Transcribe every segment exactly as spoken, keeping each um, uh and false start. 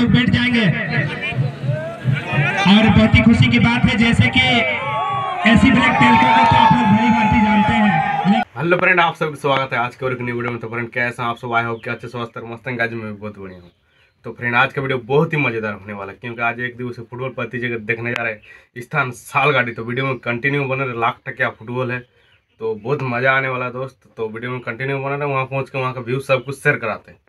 लोग बैठ जाएंगे। और बहुत ही खुशी की बात है जैसे कि एसी ब्लैक टेल्को को तो आप लोग भली भांति जानते हैं। हेलो फ्रेंड, आप सबका स्वागत है आज के और एक नई वीडियो में। तो फ्रेंड कैसे हैं आप सब? आए हो क्या अच्छे स्वस्थ और मस्त हैं? आज मैं भी बहुत बढ़िया हूँ। तो फ्रेंड आज का वीडियो बहुत ही मजेदार होने वाला है क्योंकि आज एक दिवसीय फुटबॉल प्रतियोगिता देखने जा रहे हैं स्थान सालगाड़ी। तो वीडियो में कंटिन्यू बने रहे, लाख टका फुटबॉल है तो बहुत मजा आने वाला है दोस्त। तो वीडियो में कंटिन्यू बना रहे, वहाँ पहुँच के वहाँ का व्यू सब कुछ शेयर कराते हैं।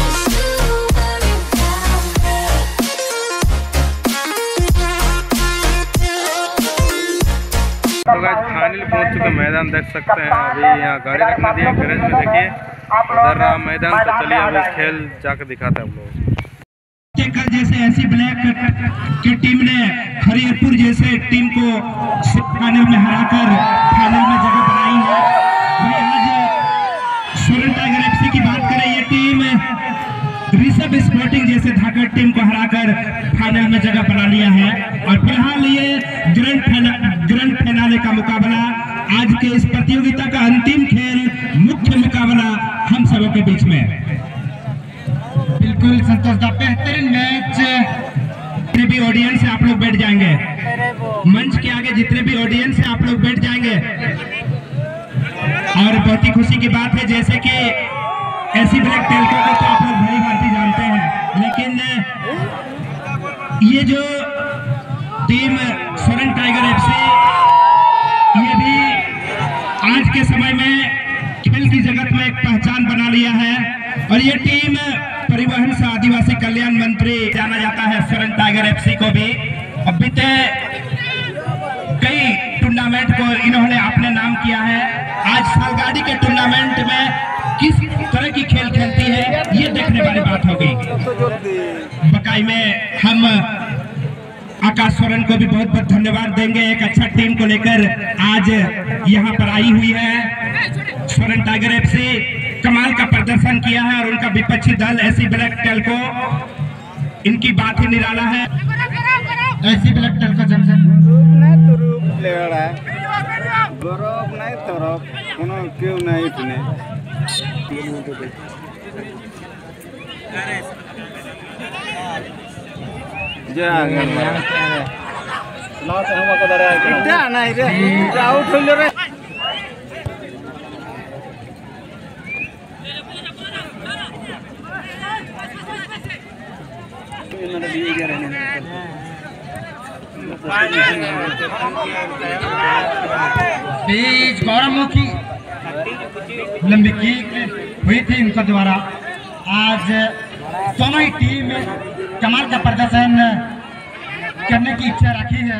तो गाइस फाइनली पहुंच चुके मैदान देख सकते हैं। अभी यहाँ गाड़ी रखना दिया गैरेज में, देखिए उधर रहा मैदान। तो चलिए अभी खेल जाकर दिखाते हैं हम लोग। कल जैसे एसी ब्लैक की टीम ने हरिहरपुर जैसे टीम को फाइनल में हराकर फाइनल में जगह बनाई है। वही आज सोलन टाइगर एफसी की बात करें, ये टीम ऋषभ स्पोर्टिंग जैसे धाकड़ टीम को हराकर फाइनल में जगह बना लिया है। और फिलहाल ये ग्रैंड ग्रैंड फिनाले का मुकाबला, आज के इस प्रतियोगिता का अंतिम खेल, मुख्य मुकाबला हम सबों के बीच में। बिल्कुल संतोष दा बेहतरीन मैच। जितने भी ऑडियंस है आप लोग बैठ जाएंगे, मंच के आगे जितने भी ऑडियंस है आप लोग बैठ जाएंगे। और बहुत ही खुशी की बात है जैसे कि एसी ब्लैक टेल्को को तो आप लोग भली भांति जानते हैं, लेकिन ये जो टीम सोलन टाइगर एफसी, ये भी आज के समय में खेल की जगत में एक पहचान बना लिया है। और ये टीम परिवहन से आदिवासी कल्याण मंत्री जाना जाता है सोलन टाइगर एफसी को भी। अब बीते कई टूर्नामेंट को इन्होंने अपने नाम किया है। आज सालगाड़ी के टूर्नामेंट में किस तरह की खेल खेलती है ये देखने वाली बात होगी। बकाई में हम आकाश सोरेन को भी बहुत बहुत धन्यवाद देंगे, एक अच्छा टीम को लेकर आज यहाँ पर आई हुई है। सोलन टाइगर एफसी कमाल का प्रदर्शन किया है और उनका विपक्षी दल एसी ब्लैक टेल्को, इनकी बात ही निराला है। एसी ब्लैक टेल्को जमसे गौरव नहीं तरफ कोनो क्यों नहीं इतने जा लॉस हम को दरा इतना नहीं रे आउट हो रे। बीच गौरवमुखी लंबी किक हुई थी उनके द्वारा। आज दोनों ही टीम कमाल का प्रदर्शन करने की इच्छा रखी है।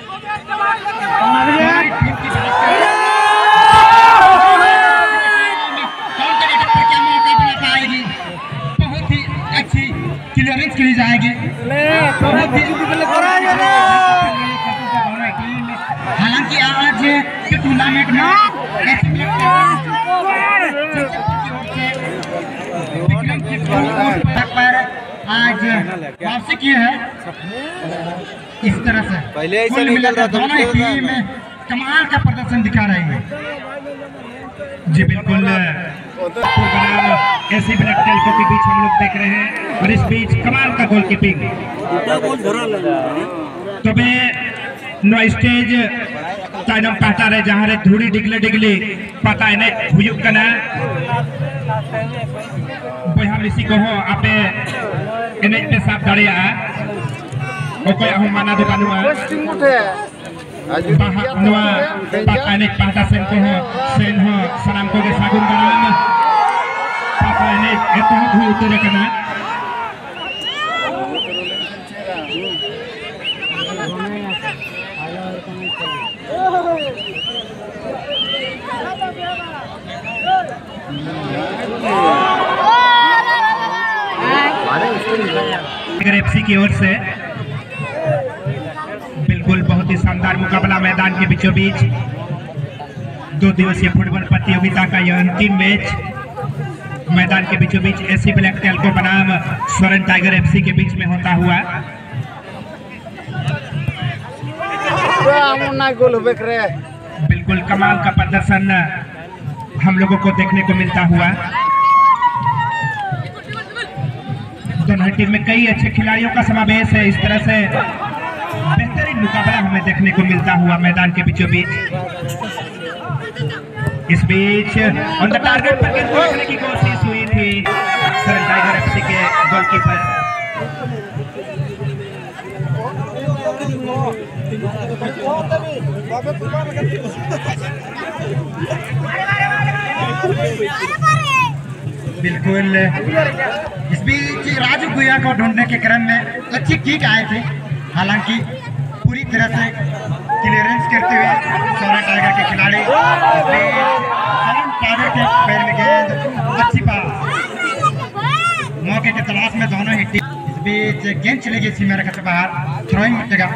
क्या मौका बना पाएगी, बहुत ही अच्छी क्लियरेंस की जाएगी। हालांकि आज के टूर्नामेंट में पर आज वापसी की है। इस तरह से पहले ऐसा निकल रहा था, दोनों टीम कमाल का प्रदर्शन दिखा रही है। जी बिल्कुल, एसी ब्लैक टेल्को के बीच हम लोग देख रहे हैं और इस बीच कमाल का गोलकीपिंग। तबे नो स्टेज ताइनम पाता रहे जहाँ रे धूड़ी डिगले डिगली पता है नहीं हुयुक कना बोया मिसी को हो आपे इन्हें पे साफ दाड़िया ओके हम माना दो कानुआ बाहा नुआ पता नहीं पाता सेन को हो सेन हो सलाम को के सागुन कराम पाता है नहीं इतना धूल उतरे कना एफसी की ओर से बिल्कुल बहुत ही शानदार मुकाबला मैदान के बीचों बीच। दो दिवसीय फुटबॉल प्रतियोगिता का यह अंतिम मैच मैदान के बीचों बीच एसी ब्लैक टेल्को बनाम सोलन टाइगर एफसी के बीच में होता हुआ। बिल्कुल कमाल का प्रदर्शन हम लोगों को देखने को मिलता हुआ। दोनों टीम में कई अच्छे खिलाड़ियों का समावेश है। इस तरह से बेहतरीन मुकाबला हमें देखने को मिलता हुआ मैदान के बीचों बीच। इस बीच ऑन द टारगेट पर गेंद रोकने की कोशिश हुई थी सरन टाइगर एफसी के गोलकीपर। बिल्कुल, इस बीच राजू गुया को ढूंढने के क्रम में अच्छी किक आए थे, हालांकि पूरी तरह से क्लियरेंस करते हुए सोना टाइगर के खिलाड़ी सरन टाइगर के पैर में गेंद अच्छी पास, मौके की तलाश में दोनों ही टीम। इस बीच गेंद चली गई सीमा रेखा से बाहर, थ्रोइंग उठेगा।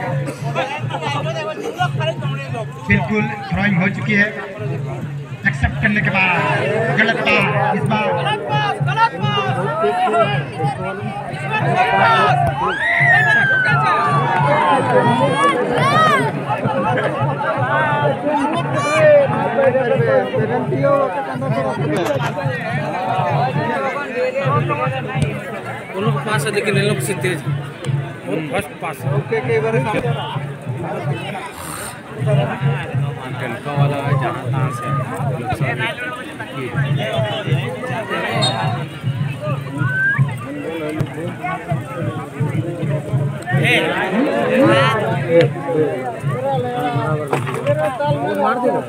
बिल्कुल थ्रोइंग हो चुकी है, एक्सेप्ट करने के बाद गलत पास, इस बार दोनों को पास है, लेकिन इन लोग से तेज बहुत फर्स्ट पास है। ओके कई बार टेलका वाला जहाँ तहाँ से मार देगा।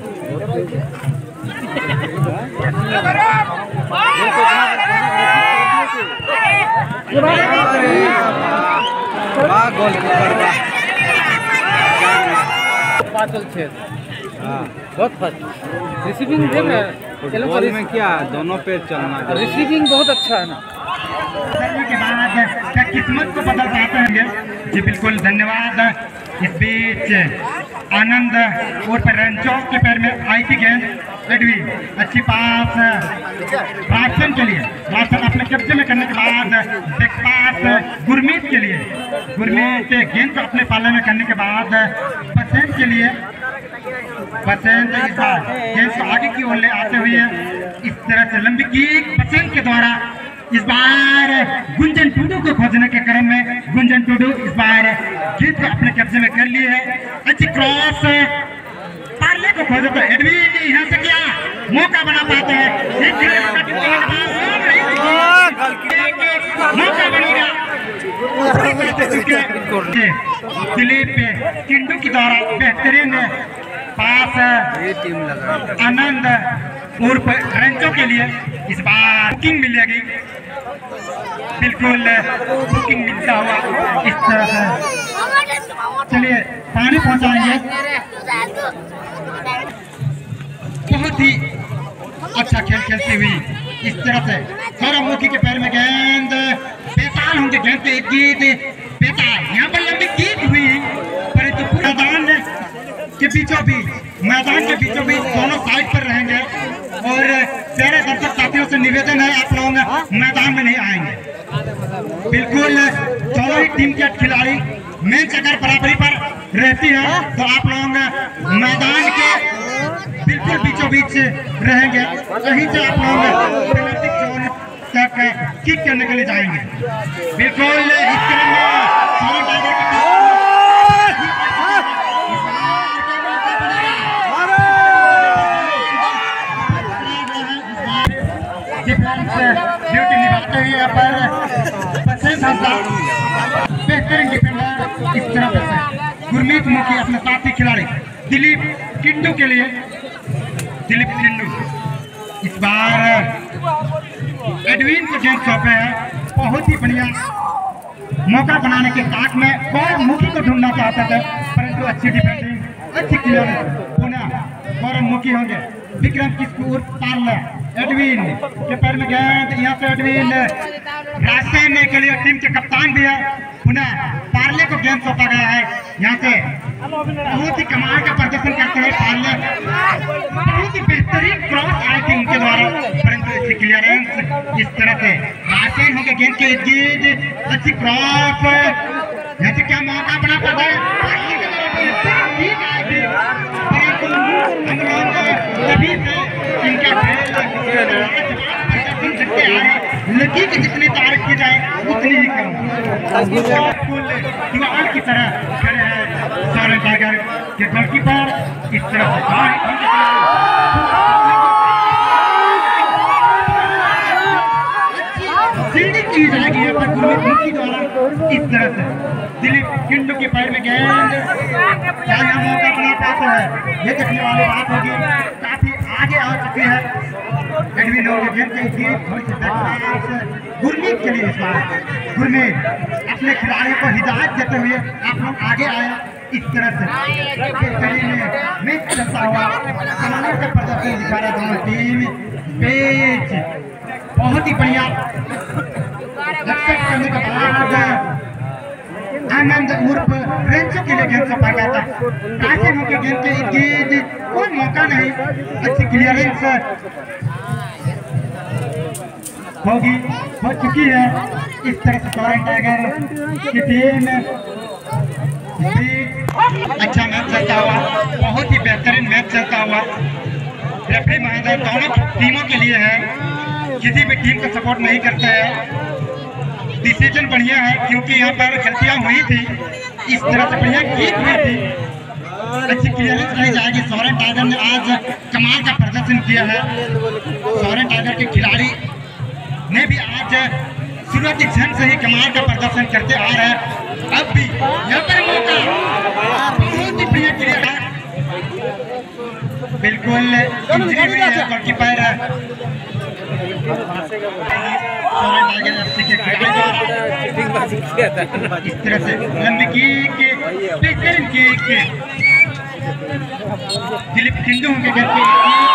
बहुत फास्ट रिसीविंग देख रहे हैं, बॉल में क्या दोनों पे चलना, रिसीविंग बहुत अच्छा है ना। के बाद क्या किस्मत को बदल पाते हैं जी। बिल्कुल धन्यवाद। इस बीच आनंद और पर रंचौक के पैर में आई थी गेंद, एडवी अच्छी पास राशन के लिए, राशन अपने कब्जे में करने के बाद बैक पास गुरमीत के लिए, गुरमीत गेंद को अपने पाले में करने के बाद बसंत के लिए, बसंत इस बार गेंद को आगे की ओर ले आते हुए इस तरह से लंबी किक बसंत के द्वारा इस बार गुंजन टूडू को खोजने के क्रम में गुंजन टूडू इस बार गेंद को अपने कब्जे में कर लिए है। अच्छी क्रॉस पार्ले को खोजे तो एडविन यहाँ से क्या मौका बना पाते हैं, मौका बनेगा दिलीप किंडू की द्वारा बेहतरीन पास आनंद उर्फ रेंचो के लिए इस बार बुकिंग मिलेगी। बिल्कुल बुकिंग मिलता हुआ इस तरह से चलिए पानी पहुंचाएंगे। बहुत ही अच्छा खेल खेलती हुई इस तरह से सौरभमुखी के पैर में गेंद बेताल होंगे, गेंद पे एक गीत बेताल, यहाँ पर लंबी गीत हुई परंतु मैदान के बीचों बीच मैदान के बीचों बीच दोनों साइड पर रहेंगे और प्यारे दर्शक साथियों से निवेदन है आप लोग मैदान में नहीं आएंगे। बिल्कुल दोनों ही टीम के खिलाड़ी मैच अगर बराबरी पर रहती है तो आप लोग मैदान के बिल्कुल बीचों बीच रहेंगे, कहीं से आप लोग पेनल्टी जोन तक किक करने के लिए जाएंगे। बिल्कुल इस क्रम में ड्यूटी निभाते हुए यहाँ पर बेहतरीन डिफेंडर इस तरह से गुरमीत मुखी अपने साथी खिलाड़ी दिलीप किंडू के लिए, दिलीप किंडू इस बार एडविन को गेंद सौंपे हैं। बहुत ही बढ़िया मौका बनाने के ताक में गौरव मुखी को ढूंढना चाहते थे परंतु अच्छी डिफेंडिंग अच्छी क्लियरेंस पुनः गौरव मुखी होंगे। विक्रम किसको पार्ले एडविन के पैर में गेंद, यहाँ से एडविन रास्ते के लिए टीम के कप्तान भी है, पुनः पार्ले को गेंद सौंपा गया है। यहाँ से बहुत ही कमाल का प्रदर्शन करते हैं पार्ले, बहुत ही बेहतरीन क्रॉस आई थी उनके द्वारा परंतु अच्छी क्लियरेंस इस तरह से रास्ते होंगे गेंद के इर्द अच्छी क्रॉस, यहाँ से क्या मौका बना पाता है तभी से इनका लकी की जितनी तारीफ की जाए उतनी ही कम। बिल्कुल दीवार की तरह खड़े हैं सोरेन टाइगर के गोलकीपर। इस तरह से फील्डिंग की जाएगी यहाँ पर गुरमीत मुखी द्वारा। इस तरह से दिलीप किंडू के पैर में गेंद, क्या यह मौका बना पाता है, ये देखने वाली बात होगी। काफी आगे आ चुकी है एडविन और गेंद के लिए थोड़ी सी बैकलाइट गुरमीत के लिए। इस बार गुरमीत अपने खिलाड़ियों को हिदायत देते हुए आप लोग आगे आए। इस तरह से मैच चलता हुआ कमाल का प्रदर्शन दिखा रहा दोनों टीम। पेज बहुत ही बढ़िया करने का बाद आनंद उर्फ रेंचो के लिए गेंद सफा गया था। कासिम के गेंद के गेंद कोई मौका नहीं, अच्छी क्लियरेंस होगी हो चुकी है। इस तरह से सोरेन टाइगर की टीम अच्छा मैच चलता हुआ, बहुत ही बेहतरीन मैच चलता हुआ। रेफरी महोदय दोनों टीमों के लिए है, किसी भी टीम को सपोर्ट नहीं करते हैं। डिसीजन बढ़िया है क्योंकि यहाँ पर गलतियाँ हुई थी, इस तरह से बढ़िया जीत हुई थी। अच्छी क्लियरेंस रही जाएगी। सोरेन टाइगर ने आज कमाल का प्रदर्शन किया है। सोरेन टाइगर के खिलाड़ी ने भी आज शुरुआती क्षण से ही कमाल का प्रदर्शन करते आ रहे हैं। अब भी यहाँ पर मौका बहुत ही बढ़िया क्लियर है, बिल्कुल इंजरी हुई है गोलकीपर सोरेन टाइगर एफसी के खिलाड़ी द्वारा। इस तरह से लंबी किक, बेहतरीन किक, दिलीप किंडू के घर पे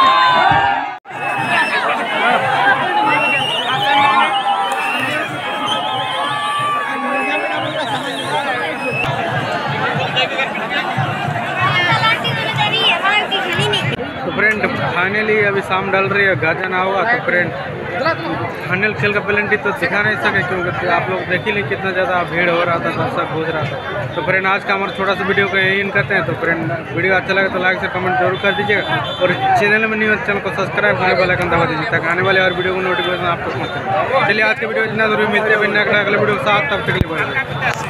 तो फ्रेंड फाइनली अभी शाम डल रही है, घर जाना होगा। तो फ्रेंड फाइनल खेल का पेनल्टी तो दिखा नहीं सके क्योंकि आप लोग देख ही नहीं कितना ज़्यादा भीड़ हो रहा था, दर्शक घूस रहा था। तो फ्रेंड आज का हमारा छोटा सा वीडियो को यही करते हैं। तो फ्रेंड वीडियो अच्छा लगे तो लाइक से कमेंट जरूर कर दीजिएगा और चैनल में नहीं हो चैनल को सब्सक्राइब करके बेल आइकन दबा दीजिए ताकि आने वाले और वीडियो को नोटिफिकेशन आपको पहुँचे। चलिए आज के वीडियो इतना जरूर मिलते हैं, अगले वीडियो के साथ, तब तक के लिए।